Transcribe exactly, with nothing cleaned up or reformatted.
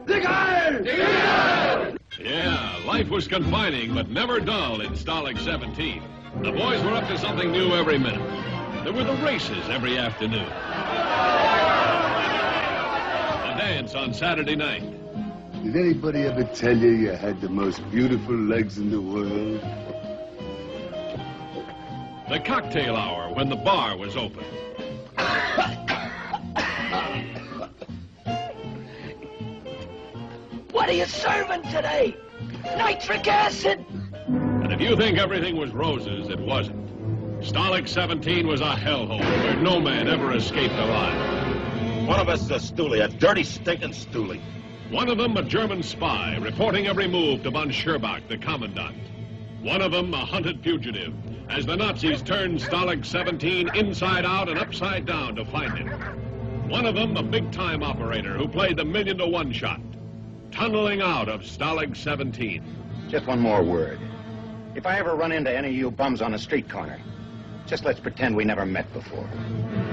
Dig Heil! Dig Heil! Yeah, life was confining, but never dull in Stalag seventeen. The boys were up to something new every minute. There were the races every afternoon. The dance on Saturday night. Did anybody ever tell you you had the most beautiful legs in the world? The cocktail hour when the bar was open. What are you serving today? Nitric acid? And if you think everything was roses, it wasn't. Stalag seventeen was a hellhole where no man ever escaped alive. One of us is a stoolie, a dirty, stinking stoolie. One of them a German spy, reporting every move to von Scherbach, the commandant. One of them a hunted fugitive, as the Nazis turned Stalag seventeen inside out and upside down to find him. One of them a big-time operator who played the million-to-one shot, tunneling out of Stalag seventeen. Just one more word. If I ever run into any of you bums on a street corner, just let's pretend we never met before.